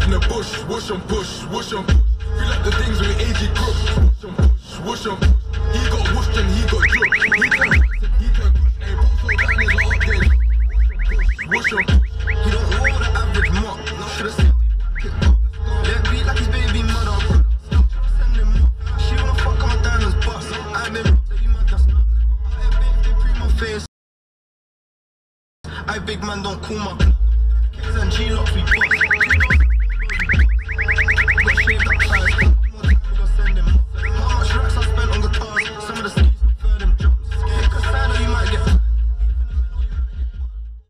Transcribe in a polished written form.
in the bush, whoosh and push, whoosh and push. Feel like the things with AG Crook, whoosh and push, whoosh and push. He got whooshed and he got dropped. He can push, ain't both so down his heart then. Whoosh and push. He don't roll the average mark. Should've said let beat like his baby mother. Send him up. She wanna fuck on my diamonds bust. I've been they pre my face. I big man don't cool my kids and G-locks we fuck.